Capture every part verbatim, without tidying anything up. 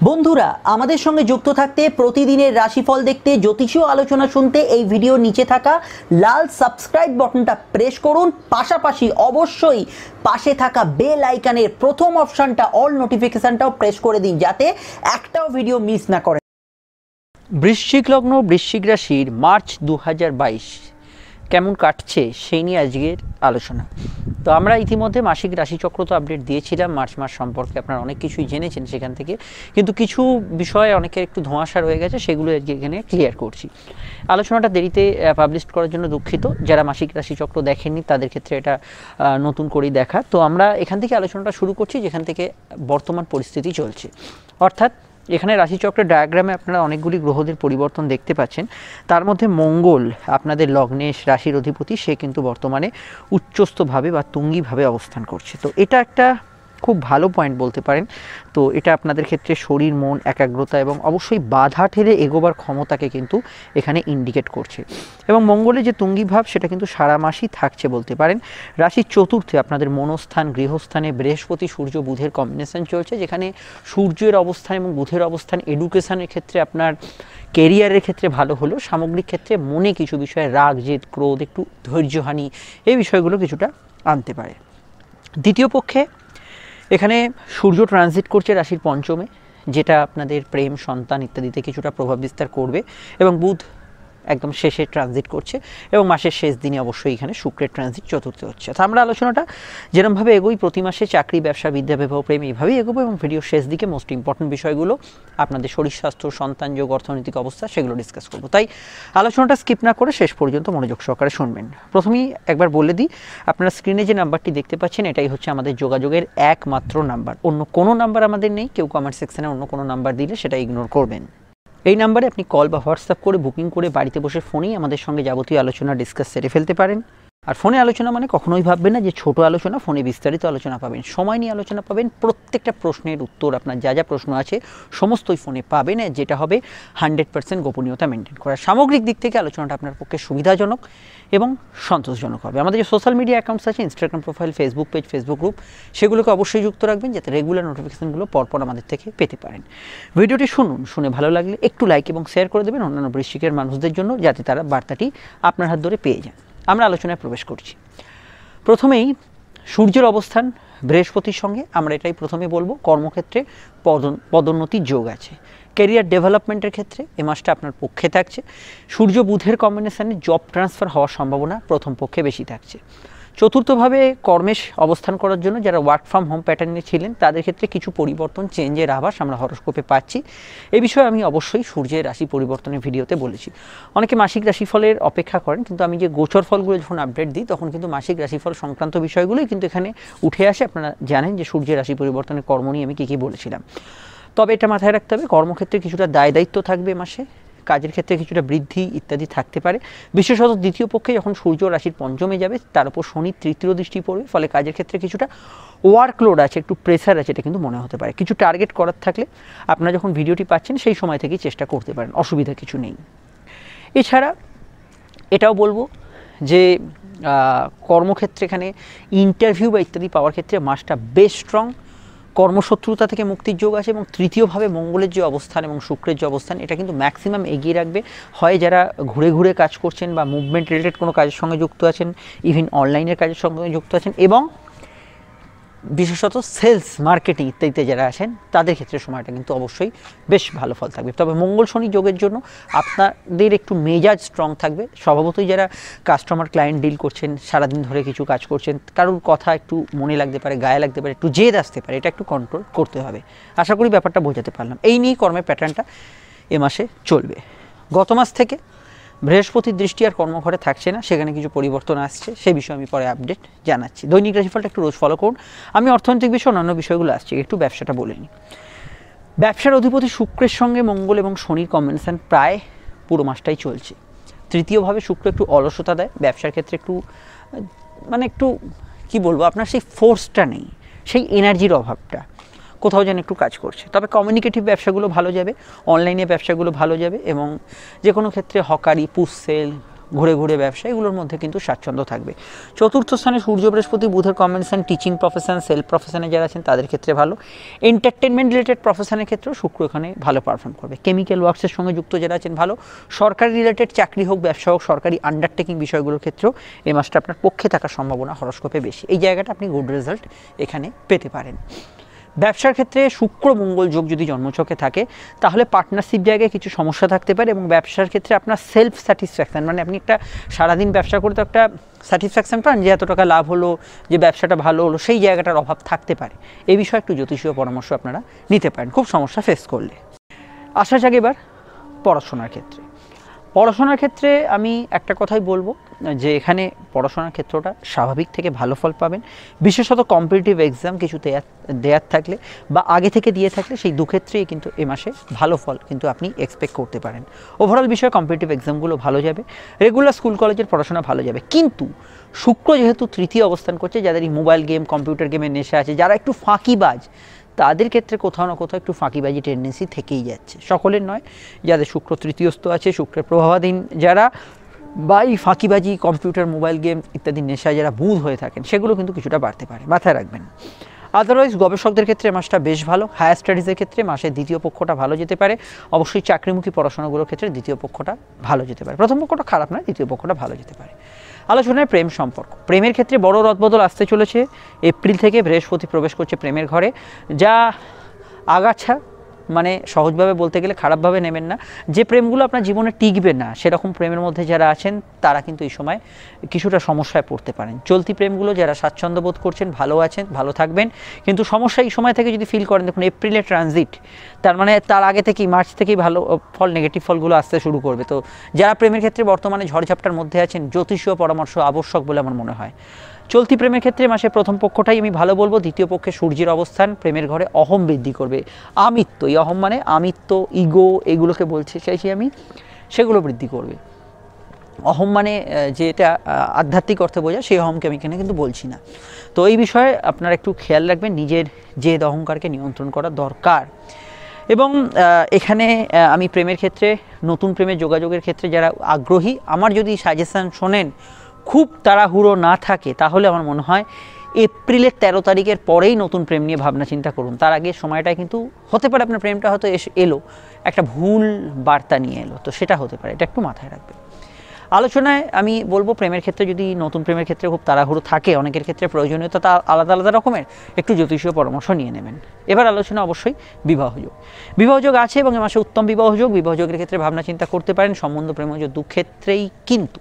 বন্ধুরা আমাদের সঙ্গে যুক্ত থাকতে প্রতিদিনের রাশিফল দেখতে জ্যোতিষীয় আলোচনা শুনতে এই ভিডিওর নিচে থাকা লাল সাবস্ক্রাইব বাটনটা প্রেস করুন। পাশাপাশি অবশ্যই পাশে থাকা বেল আইকনের প্রথম অপশনটা অল নোটিফিকেশনটাও প্রেস করে দিন, যাতে একটাও ভিডিও মিস না করেন। বৃশ্চিক লগ্ন বৃশ্চিক রাশির মার্চ দু হাজার বাইশ কেমন কাটছে সেই নিয়ে আজকের আলোচনা। তো আমরা ইতিমধ্যে মাসিক রাশিচক্র তো আপডেট দিয়েছিলাম মার্চ মাস সম্পর্কে, আপনারা অনেক কিছুই জেনেছেন সেখান থেকে, কিন্তু কিছু বিষয়ে অনেকের একটু ধোঁয়াশা রয়ে গেছে, সেগুলো আজকে এখানে ক্লিয়ার করছি। আলোচনাটা দেরিতে পাবলিশ করার জন্য দুঃখিত, যারা মাসিক রাশিচক্র দেখেননি তাদের ক্ষেত্রে এটা নতুন করেই দেখা। তো আমরা এখান থেকে আলোচনাটা শুরু করছি যেখান থেকে বর্তমান পরিস্থিতি চলছে, অর্থাৎ এখানে রাশিচক্রের ডায়াগ্রামে আপনারা অনেকগুলি গ্রহদের পরিবর্তন দেখতে পাচ্ছেন। তার মধ্যে মঙ্গল আপনাদের লগ্নে রাশির অধিপতি, সে কিন্তু বর্তমানে উচ্চস্থভাবে বা তুঙ্গিভাবে অবস্থান করছে। তো এটা একটা খুব ভালো পয়েন্ট বলতে পারেন। তো এটা আপনাদের ক্ষেত্রে শরীর, মন, একাগ্রতা এবং অবশ্যই বাধা ঠেলে এগোবার ক্ষমতাকে কিন্তু এখানে ইন্ডিকেট করছে। এবং মঙ্গলের যে তুঙ্গিভাব সেটা কিন্তু সারা মাসই থাকছে বলতে পারেন। রাশির চতুর্থে আপনাদের মনস্থান, গৃহস্থানে বৃহস্পতি, সূর্য, বুধের কম্বিনেশন চলছে, যেখানে সূর্যের অবস্থান এবং বুধের অবস্থান এডুকেশনের ক্ষেত্রে, আপনার কেরিয়ারের ক্ষেত্রে ভালো হলেও সামগ্রিক ক্ষেত্রে মনে কিছু বিষয়ে রাগ, জেদ, ক্রোধ, একটু ধৈর্যহানি, এই বিষয়গুলো কিছুটা আনতে পারে। দ্বিতীয় পক্ষে এখানে সূর্য ট্রানজিট করছে রাশির পঞ্চমে, যেটা আপনাদের প্রেম, সন্তান ইত্যাদিতে কিছুটা প্রভাব বিস্তার করবে, এবং বুধ একদম শেষে ট্রানজিট করছে, এবং মাসের শেষ দিনে অবশ্যই এখানে শুক্রের ট্রানজিট চতুর্থে হচ্ছে। তো আমরা আলোচনাটা যেরকমভাবে এগোই প্রতি মাসে চাকরি, ব্যবসা, বিদ্যা, বিবাহ, প্রেম এইভাবেই এগোবো, এবং ভিডিওর শেষ দিকে মোস্ট ইম্পর্টেন্ট বিষয়গুলো আপনাদের শরীর স্বাস্থ্য, সন্তান যোগ, অর্থনৈতিক অবস্থা সেগুলো ডিসকাস করবো। তাই আলোচনাটা স্কিপ না করে শেষ পর্যন্ত মনোযোগ সহকারে শুনবেন। প্রথমেই একবার বলে দিই, আপনারা স্ক্রিনে যে নাম্বারটি দেখতে পাচ্ছেন এটাই হচ্ছে আমাদের যোগাযোগের একমাত্র নাম্বার, অন্য কোনো নাম্বার আমাদের নেই। কেউ কমেন্ট সেকশনে অন্য কোনো নাম্বার দিলে সেটা ইগনোর করবেন। এই নাম্বারে আপনি কল বা হোয়াটসঅ্যাপ করে বুকিং করে বাড়িতে বসে ফোনেই আমাদের সঙ্গে যাবতীয় আলোচনা ডিসকাস সেরে ফেলতে পারেন। আর ফোনে আলোচনা মানে কখনোই ভাববেন না যে ছোট আলোচনা, ফোনে বিস্তারিত আলোচনা পাবেন, সময় নিয়ে আলোচনা পাবেন, প্রত্যেকটা প্রশ্নের উত্তর আপনার যা যা প্রশ্ন আছে সমস্তই ফোনে পাবেন, যেটা হবে হান্ড্রেড পার্সেন্ট গোপনীয়তা মেনটেন করা। সামগ্রিক দিক থেকে আলোচনাটা আপনার পক্ষে সুবিধাজনক এবং সন্তোষজনক হবে। আমাদের যে সোশ্যাল মিডিয়া অ্যাকাউন্টস আছে, Instagram profile, Facebook page, Facebook group, সেগুলোকে অবশ্যই যুক্ত রাখবেন যাতে রেগুলার নোটিফিকেশনগুলো পরপর আমাদের থেকে পেতে পারেন। ভিডিওটি শুনুন, শুনে ভালো লাগলে একটু লাইক এবং শেয়ার করে দেবেন অন্যান্য বৃশ্চিকের মানুষদের জন্য, যাতে তারা বার্তাটি আপনার হাত ধরে পেয়ে যান। আমরা আলোচনায় প্রবেশ করছি। প্রথমেই সূর্যের অবস্থান বৃহস্পতির সঙ্গে, আমরা এটাই প্রথমে বলবো। কর্মক্ষেত্রে পদোন্নতির যোগ আছে, ক্যারিয়ার ডেভেলপমেন্টের ক্ষেত্রে এ মাসটা আপনার পক্ষে থাকছে। সূর্য বুধের কম্বিনেশনে জব ট্রান্সফার হওয়ার সম্ভাবনা প্রথম পক্ষে বেশি থাকছে। চতুর্থভাবে কর্মে অবস্থান করার জন্য যারা ওয়ার্ক ফ্রম হোম প্যাটার্নে ছিলেন তাদের ক্ষেত্রে কিছু পরিবর্তন, চেঞ্জের আভাস আমরা হরোস্কোপে পাচ্ছি। এই বিষয়ে আমি অবশ্যই সূর্যের রাশি পরিবর্তনের ভিডিওতে বলেছি। অনেকে মাসিক রাশিফলের অপেক্ষা করেন, কিন্তু আমি যে গোচর ফলগুলো যখন আপডেট দিই তখন কিন্তু মাসিক রাশিফল সংক্রান্ত বিষয়গুলোই কিন্তু এখানে উঠে আসে। আপনারা জানেন যে সূর্যের রাশি পরিবর্তনের কর্ম নিয়ে আমি কী কী বলেছিলাম। তবে এটা মাথায় রাখতে হবে, কর্মক্ষেত্রে কিছুটা দায় দায়িত্ব থাকবে মাসে, কাজের ক্ষেত্রে কিছুটা বৃদ্ধি ইত্যাদি থাকতে পারে। বিশেষত দ্বিতীয় পক্ষে যখন সূর্য রাশির পঞ্চমে যাবে, তার উপর শনি তৃতীয় দৃষ্টি পড়বে, ফলে কাজের ক্ষেত্রে কিছুটা ওয়ার্কলোড আছে, একটু প্রেসার আছে, এটা কিন্তু মনে হতে পারে। কিছু টার্গেট করার থাকলে আপনারা যখন ভিডিওটি পাচ্ছেন সেই সময় থেকেই চেষ্টা করতে পারেন, অসুবিধা কিছু নেই। এছাড়া এটাও বলবো যে কর্মক্ষেত্রে এখানে ইন্টারভিউ বা ইত্যাদি পাওয়ার ক্ষেত্রে মাসটা বেশ স্ট্রং। কর্মশত্রুতা থেকে মুক্তির যোগ আছে, এবং তৃতীয়ভাবে মঙ্গলের যে অবস্থান এবং শুক্রের যে অবস্থান এটা কিন্তু ম্যাক্সিমাম এগিয়ে রাখবে। হয় যারা ঘুরে ঘুরে কাজ করছেন বা মুভমেন্ট রিলেটেড কোনো কাজের সঙ্গে যুক্ত আছেন, ইভেন অনলাইনের কাজের সঙ্গে যুক্ত আছেন, এবং বিশেষত সেলস, মার্কেটিং ইত্যাদিতে যারা আছেন তাদের ক্ষেত্রে সময়টা কিন্তু অবশ্যই বেশ ভালো ফল থাকবে। তবে মঙ্গল শনি যোগের জন্য আপনাদের একটু মেজাজ স্ট্রং থাকবে। স্বভাবতই যারা কাস্টমার ক্লায়েন্ট ডিল করছেন, সারাদিন ধরে কিছু কাজ করছেন, কারোর কথা একটু মনে লাগতে পারে, গায়ে লাগতে পারে, একটু জেদ আসতে পারে, এটা একটু কন্ট্রোল করতে হবে। আশা করি ব্যাপারটা বোঝাতে পারলাম। এই নিয়ে কর্মের প্যাটার্নটা এ মাসে চলবে। গত মাস থেকে বৃহস্পতির দৃষ্টি আর কর্মঘরে থাকছে না, সেখানে কিছু পরিবর্তন আসছে, সেই বিষয়ে আমি পরে আপডেট জানাচ্ছি। দৈনিক রাশিফলটা একটু রোজ ফলো করুন। আমি অর্থনৈতিক বিষয় অন্যান্য বিষয়গুলো আসছি, একটু ব্যবসাটা বলে নিই। ব্যবসার অধিপতি শুক্রের সঙ্গে মঙ্গল এবং শনির কম্বিনেশন প্রায় পুরো মাসটাই চলছে। তৃতীয়ভাবে শুক্র একটু অলসতা দেয়, ব্যবসার ক্ষেত্রে একটু মানে একটু কি বলবো, আপনার সেই ফোর্সটা নেই, সেই এনার্জির অভাবটা কোথাও যেন একটু কাজ করছে। তবে কমিউনিকেটিভ ব্যবসাগুলো ভালো যাবে, অনলাইনে ব্যবসাগুলো ভালো যাবে, এবং যে কোনো ক্ষেত্রে হকারি, পুশ সেল, ঘুরে ঘুরে ব্যবসা, এগুলোর মধ্যে কিন্তু স্বাচ্ছন্দ্য থাকবে। চতুর্থ স্থানে সূর্য বৃহস্পতি বুধের কম্বিনেশন, টিচিং প্রফেশন, সেলফ প্রফেশনে যারা আছেন তাদের ক্ষেত্রে ভালো। এন্টারটেনমেন্ট রিলেটেড প্রফেশনের ক্ষেত্রেও শুক্র এখানে ভালো পারফর্ম করবে। কেমিক্যাল ওয়ার্কসের সঙ্গে যুক্ত যারা আছেন ভালো। সরকারি রিলেটেড চাকরি হোক, ব্যবসা হোক, সরকারি আন্ডারটেকিং বিষয়গুলোর ক্ষেত্রেও এই মাসটা আপনার পক্ষে থাকার সম্ভাবনা হরস্কোপে বেশি। এই জায়গাটা আপনি গুড রেজাল্ট এখানে পেতে পারেন। ব্যবসার ক্ষেত্রে শুক্র মঙ্গল যোগ যদি জন্মছকে থাকে তাহলে পার্টনারশিপ জায়গায় কিছু সমস্যা থাকতে পারে, এবং ব্যবসার ক্ষেত্রে আপনার সেলফ স্যাটিসফ্যাকশান, মানে আপনি একটা সারাদিন ব্যবসা করে তো একটা স্যাটিসফ্যাকশান পান যে এত টাকা লাভ হলো, যে ব্যবসাটা ভালো হলো, সেই জায়গাটার অভাব থাকতে পারে। এই বিষয়ে একটু জ্যোতিষীয় পরামর্শ আপনারা নিতে পারেন খুব সমস্যা ফেস করলে। আসা যাক এবার পড়াশোনার ক্ষেত্রে। পড়াশোনার ক্ষেত্রে আমি একটা কথাই বলবো যে এখানে পড়াশোনার ক্ষেত্রটা স্বাভাবিক থেকে ভালো ফল পাবেন। বিশেষত কম্পিটিটিভ এক্সাম কিছু দেয়ার থাকলে বা আগে থেকে দিয়ে থাকলে সেই দুক্ষেত্রেই কিন্তু এ মাসে ভালো ফল কিন্তু আপনি এক্সপেক্ট করতে পারেন। ওভারঅল বিষয়ে কম্পিটিটিভ এক্সামগুলো ভালো যাবে, রেগুলার স্কুল কলেজের পড়াশোনা ভালো যাবে। কিন্তু শুক্র যেহেতু তৃতীয় অবস্থান করছে, যাদের এই মোবাইল গেম কম্পিউটার গেমের নেশা আছে, যারা একটু ফাঁকিবাজ, তাদের ক্ষেত্রে কোথাও না কোথাও একটু ফাঁকিবাজি টেন্ডেন্সি থেকেই যাচ্ছে। সকলের নয়, যাদের শুক্র তৃতীয়স্থ আছে, শুক্রের প্রভাবাধীন যারা বা এই ফাঁকিবাজি কম্পিউটার মোবাইল গেম ইত্যাদি নেশায় যারা বুঁদ হয়ে থাকেন, সেগুলো কিন্তু কিছুটা বাড়তে পারে, মাথায় রাখবেন। আদারওয়াইজ গবেষকদের ক্ষেত্রে মাসটা বেশ ভালো। হায়ার স্টাডিজের ক্ষেত্রে মাসের দ্বিতীয় পক্ষটা ভালো যেতে পারে। অবশ্যই চাকরিমুখী পড়াশোনাগুলোর ক্ষেত্রে দ্বিতীয় পক্ষটা ভালো যেতে পারে। প্রথম পক্ষটা খারাপ নয়, দ্বিতীয় পক্ষটা ভালো যেতে পারে। আলোচনায় প্রেম সম্পর্ক। প্রেমের ক্ষেত্রে বড় রদবদল আসতে চলেছে। এপ্রিল থেকে বৃহস্পতি প্রবেশ করছে প্রেমের ঘরে, যা আগাছা, মানে সহজভাবে বলতে গেলে খারাপভাবে নেবেন না। যে প্রেমগুলো আপনার জীবনে টিকবে না, সেরকম প্রেমের মধ্যে যারা আছেন তারা কিন্তু এই সময় কিছুটা সমস্যায় পড়তে পারেন। চলতি প্রেমগুলো যারা স্বাচ্ছন্দ্য বোধ করছেন, ভালো আছেন, ভালো থাকবেন। কিন্তু সমস্যা এই সময় থেকে যদি ফিল করেন, দেখুন এপ্রিলে ট্রানজিট, তার মানে তার আগে থেকেই মার্চ থেকেই ভালো ফল, নেগেটিভ ফলগুলো আসতে শুরু করবে। তো যারা প্রেমের ক্ষেত্রে বর্তমানে ঝড়ঝাপটার মধ্যে আছেন, জ্যোতিষীয় পরামর্শ আবশ্যক বলে আমার মনে হয়। চলতি প্রেমের ক্ষেত্রে মাসে প্রথম পক্ষটাই আমি ভালো বলবো। দ্বিতীয় পক্ষে সূর্যের অবস্থান প্রেমের ঘরে অহম বৃদ্ধি করবে। আমিত্ব, এই অহম মানে আমিত্ব, ইগো, এগুলোকে বলছে চাইছি আমি, সেগুলো বৃদ্ধি করবে। অহম মানে যেটা আধ্যাত্মিক অর্থে বোঝায়, সেই অহমকে আমি এখানে কিন্তু বলছি না। তো এই বিষয়ে আপনারা একটু খেয়াল রাখবেন, নিজের জেদ অহংকারকে নিয়ন্ত্রণ করা দরকার। এবং এখানে আমি প্রেমের ক্ষেত্রে, নতুন প্রেমের যোগাযোগের ক্ষেত্রে যারা আগ্রহী, আমার যদি সাজেশান শোনেন খুব তাড়াহুড়ো না থাকে, তাহলে আমার মনে হয় এপ্রিলের তেরো তারিখের পরেই নতুন প্রেম নিয়ে ভাবনা চিন্তা করুন। তার আগে সময়টা কিন্তু হতে পারে আপনার প্রেমটা হয়তো এসে এলো একটা ভুল বার্তা নিয়ে এলো, তো সেটা হতে পারে, এটা একটু মাথায় রাখবেন। আলোচনায় আমি বলবো প্রেমের ক্ষেত্রে যদি নতুন প্রেমের ক্ষেত্রে খুব তাড়াহুড়ো থাকে, অনেকের ক্ষেত্রে প্রয়োজনীয়তা তা আলাদা আলাদা রকমের, একটু জ্যোতিষীয় পরামর্শ নিয়ে নেবেন। এবার আলোচনা অবশ্যই বিবাহযোগ। বিবাহযোগ আছে এবং এ মাসে উত্তম বিবাহযোগ। বিবাহযোগের ক্ষেত্রে ভাবনা চিন্তা করতে পারেন, সম্বন্ধ প্রেমজ দুক্ষেত্রেই। কিন্তু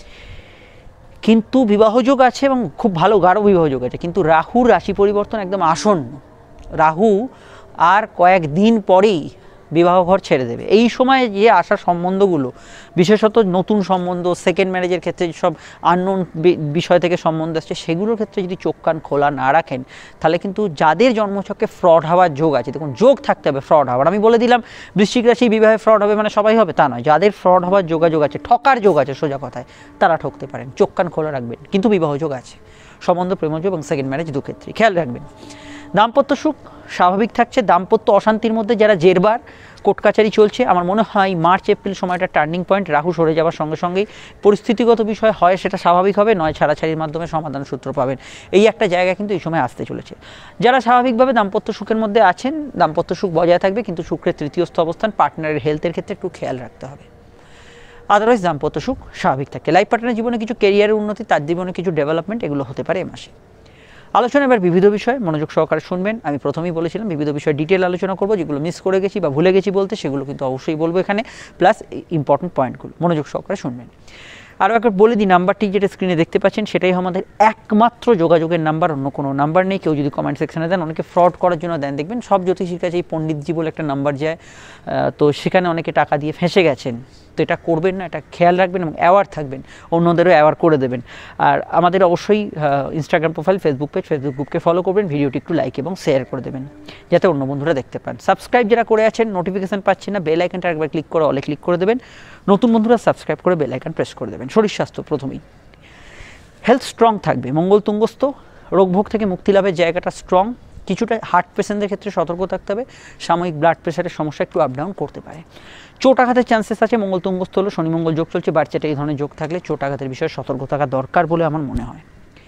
কিন্তু বিবাহযোগ আছে এবং খুব ভালো গাঢ় বিবাহযোগ আছে, কিন্তু রাহুর রাশি পরিবর্তন একদম আসন্ন। রাহু আর কয়েকদিন পরেই বিবাহ ঘর ছেড়ে দেবে। এই সময় যে আসা সম্বন্ধগুলো, বিশেষত নতুন সম্বন্ধ, সেকেন্ড ম্যারেজের ক্ষেত্রে সব আননোন বিষয় থেকে সম্বন্ধ আসছে, সেগুলোর ক্ষেত্রে যদি চোখ কান খোলা না রাখেন, তাহলে কিন্তু যাদের জন্মছকে ফ্রড হওয়ার যোগ আছে, দেখুন যোগ থাকতে হবে ফ্রড হওয়ার। আমি বলে দিলাম বৃশ্চিক রাশি বিবাহে ফ্রড হবে মানে সবাই হবে তা নয়, যাদের ফ্রড হওয়ার যোগাযোগ আছে, ঠকার যোগ আছে সোজা কথায়, তারা ঠকতে পারেন। চোখ কান খোলা রাখবেন। কিন্তু বিবাহ যোগ আছে, সম্বন্ধ প্রেমজ এবং সেকেন্ড ম্যারেজ দু ক্ষেত্রে খেয়াল রাখবেন। দাম্পত্য সুখ স্বাভাবিক থাকছে। দাম্পত্য অশান্তির মধ্যে যারা জেরবার, কোর্ট কাচারি চলছে, আমার মনে হয় মার্চ এপ্রিল সময়টা টার্নিং পয়েন্ট। রাহু সরে যাওয়ার সঙ্গে সঙ্গেই পরিস্থিতিগত বিষয় হয় সেটা স্বাভাবিক হবে, নয় ছাড়াছাড়ির মাধ্যমে সমাধান সূত্র পাবেন। এই একটা জায়গা কিন্তু এই সময় আসতে চলেছে। যারা স্বাভাবিকভাবে দাম্পত্য সুখের মধ্যে আছেন, দাম্পত্য সুখ বজায় থাকবে, কিন্তু শুক্রের তৃতীয়স্থ অবস্থান, পার্টনারের হেলথের ক্ষেত্রে একটু খেয়াল রাখতে হবে। আদারওয়াইজ দাম্পত্য সুখ স্বাভাবিক থাকে। লাইফ পার্টনারের জীবনে কিছু কেরিয়ারের উন্নতি, তার জীবনে কিছু ডেভেলপমেন্ট, এগুলো হতে পারে এ মাসে। আলোচনা এবার বিবিধ বিষয়, মনোযোগ সহকারে শুনবেন। আমি প্রথমেই বলেছিলাম বিবিধ বিষয় ডিটেল আলোচনা করবো, যেগুলো মিস করে গেছি বা ভুলে গেছি বলতে, সেগুলো কিন্তু অবশ্যই বলবো এখানে, প্লাস ইম্পর্টেন্ট পয়েন্টগুলো মনোযোগ সহকারে শুনবেন। আরও একবার বলে দিই, নাম্বারটি যেটা স্ক্রিনে দেখতে পাচ্ছেন সেটাই আমাদের একমাত্র যোগাযোগের নাম্বার, অন্য কোনো নাম্বার নেই। কেউ যদি কমেন্ট সেকশনে দেন, অনেকে ফ্রড করার জন্য দেন, দেখবেন সব জ্যোতিষীর কাছে এই পণ্ডিতজি বলে একটা নাম্বার যায়, তো সেখানে অনেকে টাকা দিয়ে ফেঁসে গেছেন। তো এটা করবেন না, এটা খেয়াল রাখবেন এবং অ্যাওয়ার থাকবেন, অন্যদেরও অ্যাওয়ার করে দেবেন। আর আমাদের অবশ্যই Instagram profile, Facebook page, Facebook গ্রুপকে ফলো করবেন, ভিডিওটি একটু লাইক এবং শেয়ার করে দেবেন যাতে অন্য বন্ধুরা দেখতে পান। সাবস্ক্রাইব যারা করে আছেন, নোটিফিকেশন পাচ্ছেন না, বেল আইকনটা একবার ক্লিক করে অলে ক্লিক করে দেবেন। নতুন বন্ধুরা সাবস্ক্রাইব করে বেল আইকন প্রেস করে দেবেন। শরীর স্বাস্থ্য প্রথমেই, হেলথ স্ট্রং থাকবে, মঙ্গল তুঙ্গস্থ, রোগভোগ থেকে মুক্তি লাভের জায়গাটা স্ট্রং, কিছুটা হার্ট পেশেন্টদের ক্ষেত্রে সতর্ক থাকতে হবে, সাময়িক ব্লাড প্রেশারের সমস্যা একটু আপ ডাউন করতে পারে। চোট আঘাতের চান্সেস আছে, মঙ্গল তুঙ্গস্থ হলো, শনি মঙ্গল যোগ চলছে, বাচ্চাটা এই ধরনের যোগ থাকলে চোট আঘাতের বিষয়ে সতর্ক থাকা দরকার বলে আমার মনে হয়।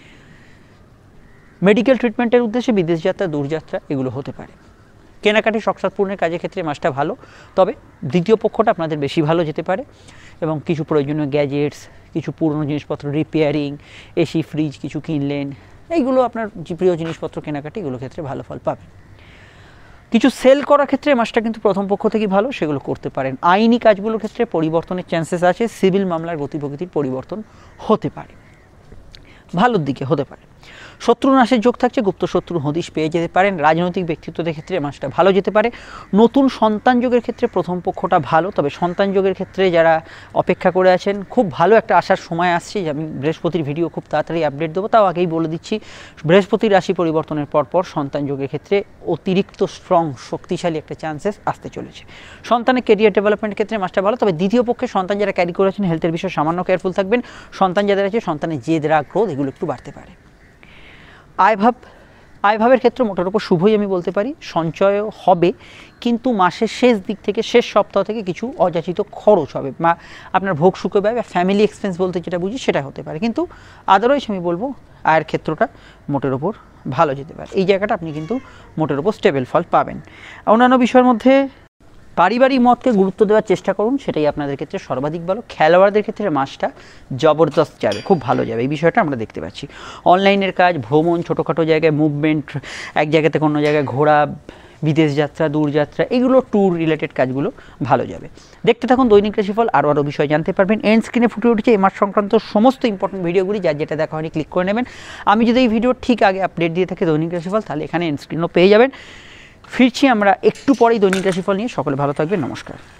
মেডিকেল ট্রিটমেন্টের উদ্দেশ্যে বিদেশ যাত্রা, দূরযাত্রা এগুলো হতে পারে। কেনাকাটি শখসাদ পূরণের কাজের ক্ষেত্রে মাসটা ভালো, তবে দ্বিতীয় পক্ষটা আপনাদের বেশি ভালো যেতে পারে এবং কিছু প্রয়োজনীয় গ্যাজেটস, কিছু পুরনো জিনিসপত্র রিপেয়ারিং, এসি ফ্রিজ কিছু কিনলেন, এইগুলো আপনার যে প্রিয় জিনিসপত্র কেনাকাটি এগুলো ক্ষেত্রে ভালো ফল পাবেন। কিছু সেল করার ক্ষেত্রে মাসটা কিন্তু প্রথম পক্ষ থেকেই ভালো, সেগুলো করতে পারেন। আইনি কাজগুলোর ক্ষেত্রে পরিবর্তনের চান্সেস আছে, সিভিল মামলার গতি প্রকৃতির পরিবর্তন হতে পারে, ভালোর দিকে হতে পারে। শত্রু নাশের যোগ থাকছে, গুপ্ত শত্রু হদিশ পেয়ে যেতে পারেন। রাজনৈতিক ব্যক্তিত্বদের ক্ষেত্রে মাসটা ভালো যেতে পারে। নতুন সন্তান যোগের ক্ষেত্রে প্রথম পক্ষটা ভালো, তবে সন্তান যোগের ক্ষেত্রে যারা অপেক্ষা করে আছেন খুব ভালো একটা আসার সময় আসছে। আমি বৃহস্পতির ভিডিও খুব তাড়াতাড়ি আপডেট দেবো, তাও আগেই বলে দিচ্ছি বৃহস্পতির রাশি পরিবর্তনের পরপর সন্তান যোগের ক্ষেত্রে অতিরিক্ত স্ট্রং শক্তিশালী একটা চান্সেস আসতে চলেছে। সন্তানের কেরিয়ার ডেভেলপমেন্টের ক্ষেত্রে মাসটা ভালো, তবে দ্বিতীয় পক্ষে সন্তান যারা ক্যারি করেছেন হেলথের বিষয়ে সামান্য কেয়ারফুল থাকবেন। সন্তান যাদের আছে সন্তানের জেদ, রাগ, ক্রোধ এগুলো একটু বাড়তে পারে। আয়ভাব, আয়ভাবের ক্ষেত্রে মোটের উপর শুভই আমি বলতে পারি, সঞ্চয় হবে কিন্তু মাসের শেষ দিক থেকে শেষ সপ্তাহ থেকে কিছু অযাচিত খরচ হবে, বা আপনার ভোগ সুখে ব্যয় বা ফ্যামিলি এক্সপেন্স বলতে যেটা বুঝি সেটা হতে পারে, কিন্তু আদারওয়াইজ আমি বলবো আয়ের ক্ষেত্রটা মোটের ওপর ভালো যেতে পারে। এই জায়গাটা আপনি কিন্তু মোটের ওপর স্টেবল ফল পাবেন। অন্যান্য বিষয়ের মধ্যে পারিবারিক মতকে গুরুত্ব দেওয়ার চেষ্টা করুন, সেটাই আপনাদের ক্ষেত্রে সর্বাধিক ভালো। খেলোয়াড়দের ক্ষেত্রে মাসটা জবরদস্ত যাবে, খুব ভালো যাবে, এই বিষয়টা আমরা দেখতে পাচ্ছি। অনলাইনের কাজ, ভ্রমণ, ছোটোখাটো জায়গায় মুভমেন্ট, এক জায়গা থেকে অন্য জায়গায় ঘোরা, বিদেশ যাত্রা, দূরযাত্রা, এগুলো ট্যুর রিলেটেড কাজগুলো ভালো যাবে। দেখতে থাকুন দৈনিক রাশিফল, আরও আরও বিষয় জানতে পারবেন। এন্ড স্ক্রিনে ফুটে উঠেছে এই মাস সংক্রান্ত সমস্ত ইম্পর্টেন্ট ভিডিওগুলি, যার যেটা দেখা হয়নি ক্লিক করে নেবেন। আমি যদি এই ভিডিও ঠিক আগে আপডেট দিয়ে থাকি দৈনিক রাশিফল, তাহলে এখানে এন্ড স্ক্রিনও পেয়ে যাবেন। ফিরছি আমরা একটু পরেই দৈনিক রাশিফল নিয়ে। সকলে ভালো থাকবেন, নমস্কার।